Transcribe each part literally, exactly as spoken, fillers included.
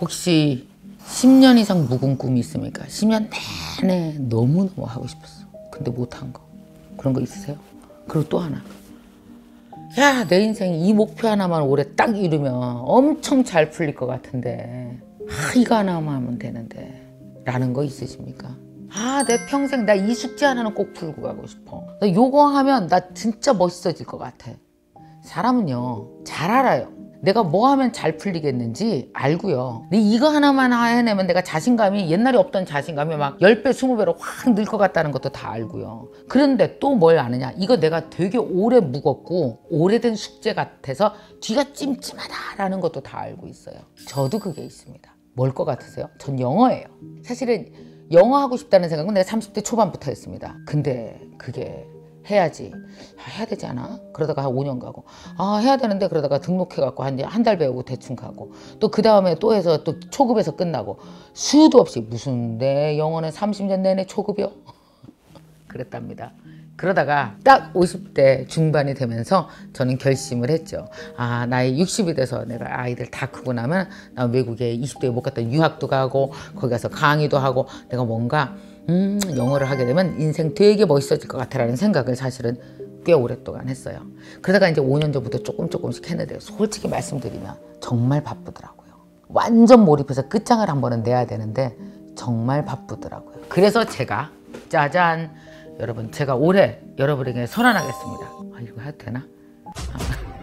혹시 십 년 이상 묵은 꿈이 있습니까? 십 년 내내 너무너무 하고 싶었어. 근데 못한 거. 그런 거 있으세요? 그리고 또 하나. 야, 내 인생 이 목표 하나만 올해 딱 이루면 엄청 잘 풀릴 것 같은데, 아, 이거 하나만 하면 되는데 라는 거 있으십니까? 아, 내 평생 나 이 숙제 하나는 꼭 풀고 가고 싶어. 나 요거 하면 나 진짜 멋있어질 것 같아. 사람은요, 잘 알아요. 내가 뭐 하면 잘 풀리겠는지 알고요. 근데 이거 하나만 해내면 내가 자신감이, 옛날에 없던 자신감이 막 십 배, 이십 배로 확 늘 것 같다는 것도 다 알고요. 그런데 또 뭘 아느냐? 이거 내가 되게 오래 묵었고 오래된 숙제 같아서 뒤가 찜찜하다라는 것도 다 알고 있어요. 저도 그게 있습니다. 뭘 것 같으세요? 전 영어예요. 사실은 영어 하고 싶다는 생각은 내가 삼십 대 초반부터 했습니다. 근데 그게 해야지. 아, 해야 되지 않아? 그러다가 한 오 년 가고, 아, 해야 되는데 그러다가 등록해갖고 한 한 달 배우고 대충 가고, 또 그 다음에 또 해서 또 초급에서 끝나고, 수도 없이 무슨 내 영어는 삼십 년 내내 초급이요? 그랬답니다. 그러다가 딱 오십 대 중반이 되면서 저는 결심을 했죠. 아, 나이 육십이 돼서 내가 아이들 다 크고 나면 나 외국에 이십 대에 못 갔던 유학도 가고 거기 가서 강의도 하고 내가 뭔가 음, 영어를 하게 되면 인생 되게 멋있어질 것 같아라는 생각을 사실은 꽤 오랫동안 했어요. 그러다가 이제 오 년 전부터 조금 조금씩 했는데 솔직히 말씀드리면 정말 바쁘더라고요. 완전 몰입해서 끝장을 한 번은 내야 되는데 정말 바쁘더라고요. 그래서 제가 짜잔, 여러분, 제가 올해 여러분에게 선언하겠습니다. 아, 이거 해도 되나? 아,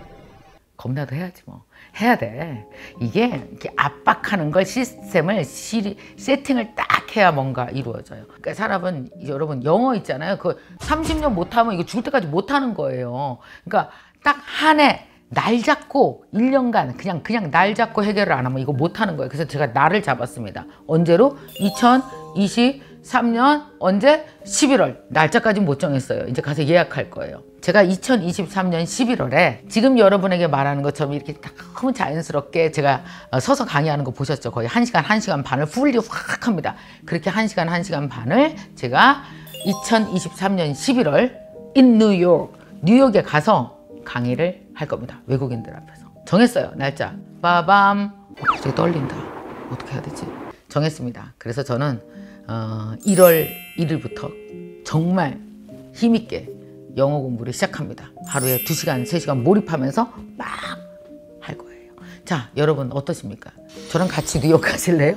겁나도 해야지 뭐. 해야 돼. 이게 이렇게 압박하는 걸, 시스템을 시리, 세팅을 딱 해야 뭔가 이루어져요. 그러니까 사람은, 여러분, 영어 있잖아요. 그 삼십 년 못하면 이거 죽을 때까지 못하는 거예요. 그러니까 딱 한 해 날 잡고 일 년간 그냥 그냥 날 잡고 해결을 안 하면 이거 못하는 거예요. 그래서 제가 날을 잡았습니다. 언제로? 이천이십삼 년 언제? 십일월. 날짜까지 못 정했어요. 이제 가서 예약할 거예요. 제가 이천이십삼 년 십일월에 지금 여러분에게 말하는 것처럼 이렇게 너무 자연스럽게 제가 서서 강의하는 거 보셨죠? 거의 한 시간, 한 시간 반을 풀리 확 합니다. 그렇게 한 시간, 한 시간 반을 제가 이천이십삼 년 십일월 in New York, 뉴욕에 가서 강의를 할 겁니다. 외국인들 앞에서. 정했어요. 날짜. 빠밤. 어, 갑자기 떨린다. 어떻게 해야 되지? 정했습니다. 그래서 저는 어, 일월 일일부터 정말 힘있게 영어 공부를 시작합니다. 하루에 두 시간, 세 시간 몰입하면서 막 할 거예요. 자, 여러분 어떠십니까? 저랑 같이 뉴욕 가실래요?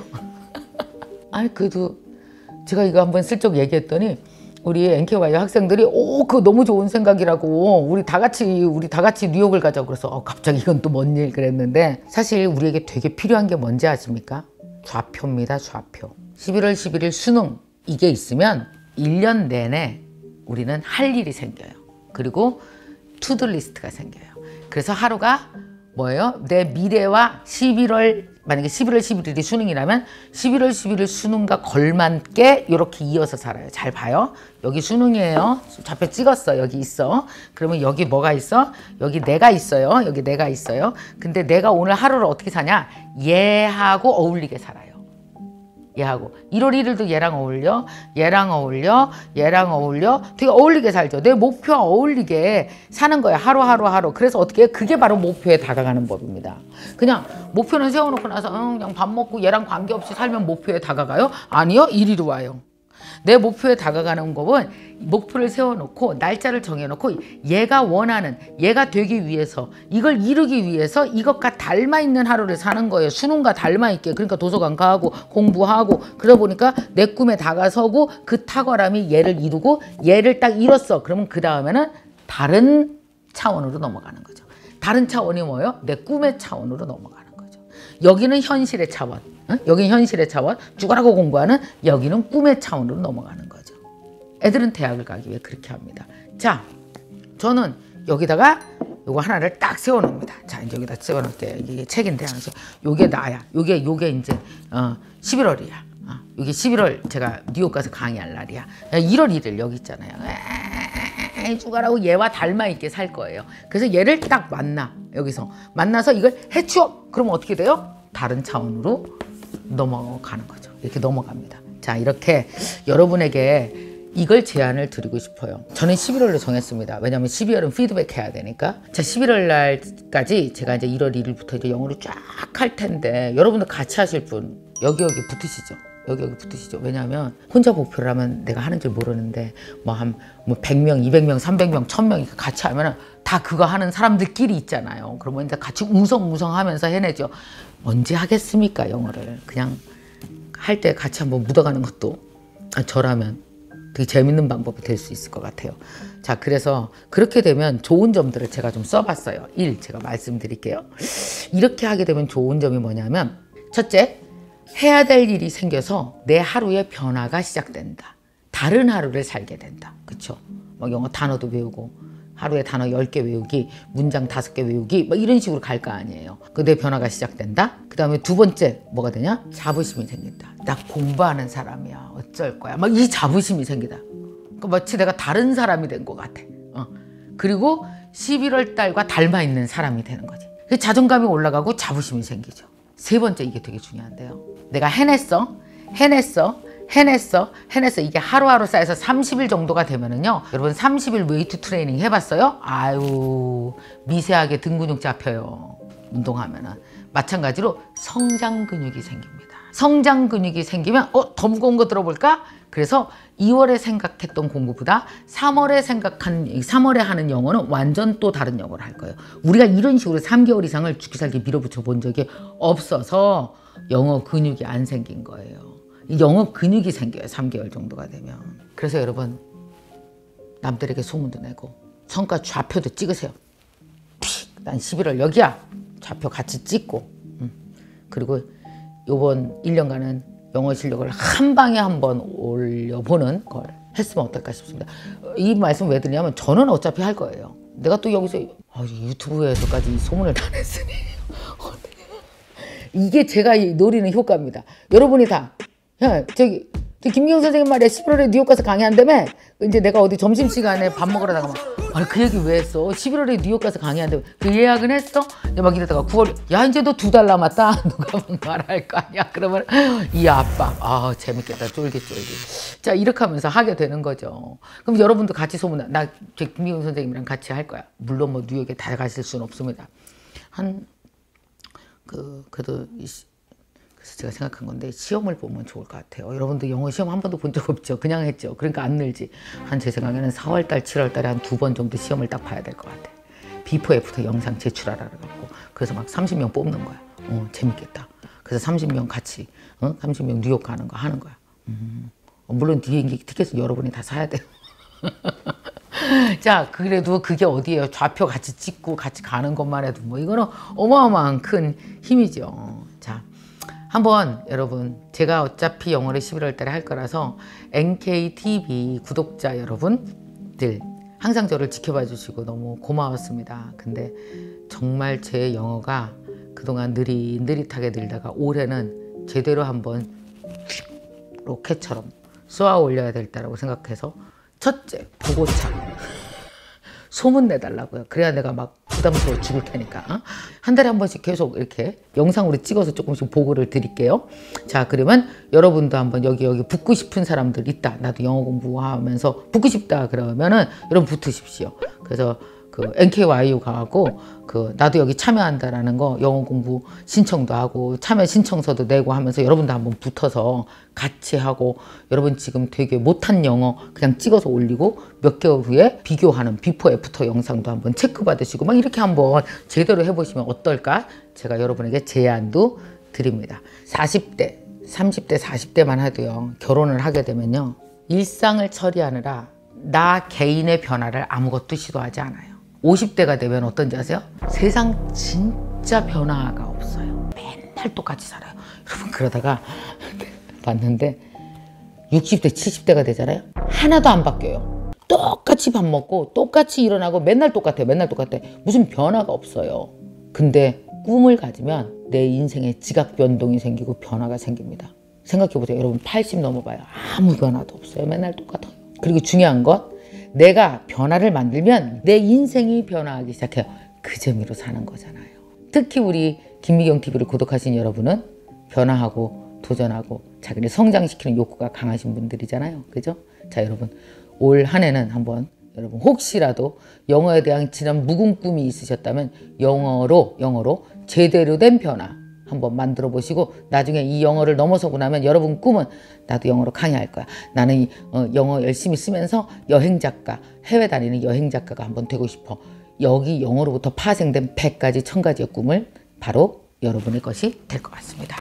아니, 그래도 제가 이거 한번 슬쩍 얘기했더니 우리 엔케이와이 학생들이 오, 그거 너무 좋은 생각이라고, 우리 다 같이 우리 다 같이 뉴욕을 가자고. 그래서 어, 갑자기 이건 또 뭔 일 그랬는데, 사실 우리에게 되게 필요한 게 뭔지 아십니까? 좌표입니다. 좌표. 십일월 십일일 수능, 이게 있으면 일 년 내내 우리는 할 일이 생겨요. 그리고 투두 리스트가 생겨요. 그래서 하루가 뭐예요? 내 미래와 십일월, 만약에 십일월 십일일이 수능이라면 십일월 십일일 수능과 걸맞게 이렇게 이어서 살아요. 잘 봐요. 여기 수능이에요. 좌표 찍었어. 여기 있어. 그러면 여기 뭐가 있어? 여기 내가 있어요. 여기 내가 있어요. 근데 내가 오늘 하루를 어떻게 사냐? 얘하고 어울리게 살아요. 얘하고 일월 일일도 얘랑 어울려, 얘랑 어울려, 얘랑 어울려, 되게 어울리게 살죠. 내 목표와 어울리게 사는 거야. 하루하루 하루. 그래서 어떻게 해? 그게 바로 목표에 다가가는 법입니다. 그냥 목표는 세워놓고 나서 응, 그냥 밥 먹고 얘랑 관계없이 살면 목표에 다가가요? 아니요. 이리로 와요. 내 목표에 다가가는 법은 목표를 세워놓고 날짜를 정해놓고 얘가 원하는, 얘가 되기 위해서, 이걸 이루기 위해서 이것과 닮아있는 하루를 사는 거예요. 수능과 닮아있게. 그러니까 도서관 가고 공부하고 그러다 보니까 내 꿈에 다가서고 그 탁월함이 얘를 이루고 얘를 딱 이뤘어. 그러면 그 다음에는 다른 차원으로 넘어가는 거죠. 다른 차원이 뭐예요? 내 꿈의 차원으로 넘어가는 거죠. 여기는 현실의 차원. 응? 여기는 현실의 차원, 죽어라고 공부하는, 여기는 꿈의 차원으로 넘어가는 거죠. 애들은 대학을 가기 위해 그렇게 합니다. 자, 저는 여기다가 요거 하나를 딱 세워놓습니다. 자, 이제 여기다 세워놓을게요. 이게 책인데, 요게 나야. 요게, 요게 이제, 어, 십일월이야. 어, 요게 십일월 제가 뉴욕 가서 강의할 날이야. 일월 일일 여기 있잖아요. 에이, 죽어라고 얘와 닮아있게 살 거예요. 그래서 얘를 딱 만나. 여기서. 만나서 이걸 해치워! 그러면 어떻게 돼요? 다른 차원으로 넘어가는 거죠. 이렇게 넘어갑니다. 자, 이렇게 여러분에게 이걸 제안을 드리고 싶어요. 저는 십일월로 정했습니다. 왜냐하면 십이월은 피드백 해야 되니까. 자, 십일월 날까지 제가 이제 일월 일일부터 이제 영어를 쫙 할 텐데 여러분들 같이 하실 분 여기 여기 붙으시죠. 여기 여기 붙으시죠. 왜냐하면 혼자 목표를 하면 내가 하는 줄 모르는데 뭐 한 뭐 백 명, 이백 명, 삼백 명, 천 명이 같이 하면은 다 그거 하는 사람들끼리 있잖아요. 그러면 이제 같이 웅성웅성하면서 해내죠. 언제 하겠습니까, 영어를. 그냥 할 때 같이 한번 묻어가는 것도 아, 저라면 되게 재밌는 방법이 될 수 있을 것 같아요. 자, 그래서 그렇게 되면 좋은 점들을 제가 좀 써봤어요. 일, 제가 말씀드릴게요. 이렇게 하게 되면 좋은 점이 뭐냐면 첫째, 해야 될 일이 생겨서 내 하루에 변화가 시작된다. 다른 하루를 살게 된다. 그쵸? 뭐 영어 단어도 외우고 하루에 단어 열 개 외우기, 문장 다섯 개 외우기 뭐 이런 식으로 갈 거 아니에요. 그 내 변화가 시작된다. 그 다음에 두 번째 뭐가 되냐? 자부심이 생긴다. 나 공부하는 사람이야. 어쩔 거야. 막 이 자부심이 생기다. 그러니까 마치 내가 다른 사람이 된 것 같아. 어. 그리고 십일월 달과 닮아 있는 사람이 되는 거지. 자존감이 올라가고 자부심이 생기죠. 세 번째 이게 되게 중요한데요. 내가 해냈어, 해냈어, 해냈어, 해냈어. 이게 하루하루 쌓여서 삼십 일 정도가 되면은요. 여러분 삼십 일 웨이트 트레이닝 해봤어요? 아유, 미세하게 등 근육 잡혀요. 운동하면은. 마찬가지로 성장 근육이 생깁니다. 성장 근육이 생기면 어? 더 무거운 거 들어볼까? 그래서 이월에 생각했던 공부보다 삼월에 생각한, 삼월에 하는 영어는 완전 또 다른 영어를 할 거예요. 우리가 이런 식으로 삼 개월 이상을 죽기 살기 밀어붙여 본 적이 없어서 영어 근육이 안 생긴 거예요. 영어 근육이 생겨요. 삼 개월 정도가 되면. 그래서 여러분 남들에게 소문도 내고 성과 좌표도 찍으세요. 픽! 난 십일월 여기야. 좌표 같이 찍고. 음. 그리고 요번 일 년간은 영어 실력을 한 방에 한번 올려보는 걸 했으면 어떨까 싶습니다. 이 말씀 왜 드리냐면 저는 어차피 할 거예요. 내가 또 여기서 아, 유튜브에서까지 소문을 다 냈으니 이게 제가 노리는 효과입니다. 여러분이 다 야, 저기 김기영 선생님 말이야 십일월에 뉴욕 가서 강의한다며. 이제 내가 어디 점심시간에 밥 먹으러 나가면 아니 그 얘기 왜 했어? 십일월에 뉴욕 가서 강의한다며. 그 예약은 했어? 막 이러다가 구월 야 이제 너 두 달 남았다. 누가 막 말할 거 아니야. 그러면 이 아빠 아 재밌겠다 쫄깃쫄깃. 자 이렇게 하면서 하게 되는 거죠. 그럼 여러분도 같이 소문 나 김기영 선생님이랑 같이 할 거야. 물론 뭐 뉴욕에 다 가실 수는 없습니다. 한 그 그래도 그래서 제가 생각한 건데 시험을 보면 좋을 것 같아요. 여러분도 영어 시험 한 번도 본 적 없죠? 그냥 했죠. 그러니까 안 늘지. 한 제 생각에는 사월 달, 칠월 달에 한 두 번 정도 시험을 딱 봐야 될 것 같아. 비포 애프터 영상 제출하라 그래갖고 그래서 막 삼십 명 뽑는 거야. 어, 재밌겠다. 그래서 삼십 명 같이 어? 삼십 명 뉴욕 가는 거 하는 거야. 음. 어, 물론 비행기 티켓은 여러분이 다 사야 돼요. 자, 그래도 그게 어디예요? 좌표 같이 찍고 같이 가는 것만 해도 뭐 이거는 어마어마한 큰 힘이죠. 자, 한번 여러분 제가 어차피 영어를 십일월 달에 할 거라서 엔케이티비 구독자 여러분들 항상 저를 지켜봐 주시고 너무 고마웠습니다. 근데 정말 제 영어가 그동안 느릿느릿하게 늘다가 올해는 제대로 한번 로켓처럼 쏘아 올려야 될 때라고 생각해서 첫째, 보고차. 소문 내달라고요. 그래야 내가 막 부담스러워 죽을 테니까. 어? 한 달에 한 번씩 계속 이렇게 영상으로 찍어서 조금씩 보고를 드릴게요. 자, 그러면 여러분도 한번 여기 여기 붙고 싶은 사람들 있다. 나도 영어 공부하면서 붙고 싶다. 그러면은 여러분 붙으십시오. 그래서 그 엔케이와이유 가고 그 나도 여기 참여한다라는 거 영어 공부 신청도 하고 참여 신청서도 내고 하면서 여러분도 한번 붙어서 같이 하고 여러분 지금 되게 못한 영어 그냥 찍어서 올리고 몇 개월 후에 비교하는 비포 애프터 영상도 한번 체크 받으시고 막 이렇게 한번 제대로 해보시면 어떨까? 제가 여러분에게 제안도 드립니다. 사십 대, 삼십 대, 사십 대만 해도요. 결혼을 하게 되면요. 일상을 처리하느라 나 개인의 변화를 아무것도 시도하지 않아요. 오십 대가 되면 어떤지 아세요? 세상 진짜 변화가 없어요. 맨날 똑같이 살아요. 여러분 그러다가 봤는데 육십 대, 칠십 대가 되잖아요. 하나도 안 바뀌어요. 똑같이 밥 먹고 똑같이 일어나고 맨날 똑같아요. 맨날 똑같아. 무슨 변화가 없어요. 근데 꿈을 가지면 내 인생에 지각 변동이 생기고 변화가 생깁니다. 생각해보세요. 여러분 팔십 넘어봐요. 아무 변화도 없어요. 맨날 똑같아요. 그리고 중요한 건 내가 변화를 만들면 내 인생이 변화하기 시작해요. 그 재미로 사는 거잖아요. 특히 우리 김미경 티비를 구독하신 여러분은 변화하고 도전하고 자기를 성장시키는 욕구가 강하신 분들이잖아요. 그죠? 자, 여러분 올 한 해는 한번 여러분 혹시라도 영어에 대한 지난 묵은 꿈이 있으셨다면 영어로 영어로 제대로 된 변화 한번 만들어 보시고 나중에 이 영어를 넘어서고 나면 여러분 꿈은 나도 영어로 강의할 거야. 나는 이, 어, 영어 열심히 쓰면서 여행 작가, 해외 다니는 여행 작가가 한번 되고 싶어. 여기 영어로부터 파생된 백 가지, 천 가지의 꿈을 바로 여러분의 것이 될 것 같습니다.